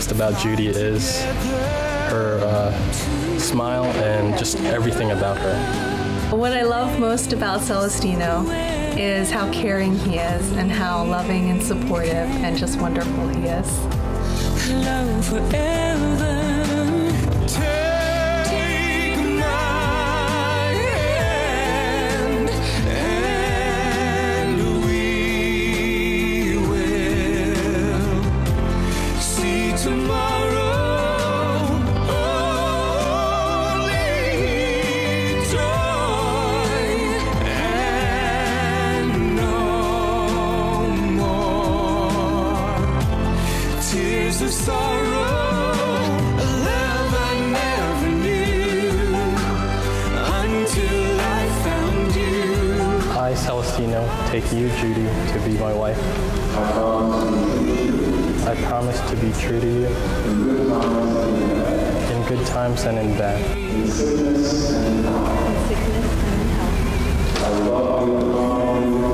most about Judy is her smile and just everything about her. What I love most about Celestino is how caring he is and how loving and supportive and just wonderful he is. Love forever. Take my hand and we will see tomorrow. Only joy and no more tears of sorrow. I, Celestino, take you, Judy, to be my wife. I promise to be true to you in good times and in bad. In sickness and in health. I love you and honor you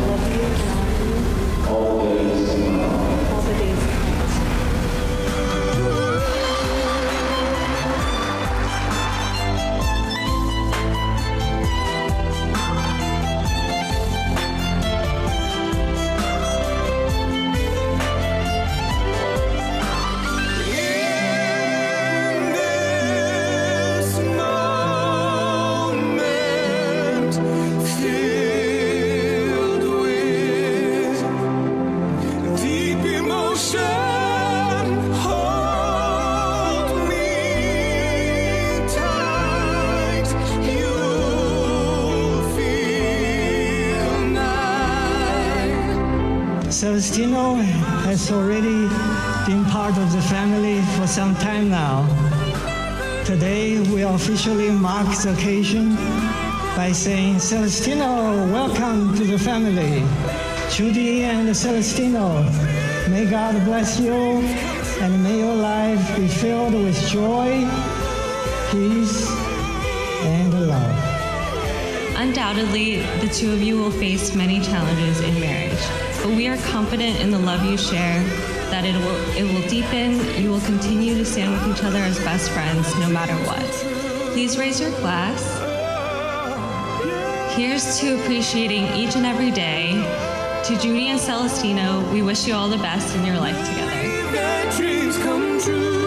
all days of my life. All the days of my life. Celestino has already been part of the family for some time now. Today, we officially mark the occasion by saying, Celestino, welcome to the family. Judy and Celestino, may God bless you and may your life be filled with joy, peace, and love. Undoubtedly, the two of you will face many challenges in marriage, but we are confident in the love you share, that it will deepen, you will continue to stand with each other as best friends no matter what. Please raise your glass. Here's to appreciating each and every day. To Judy and Celestino, we wish you all the best in your life together. Dreams come true.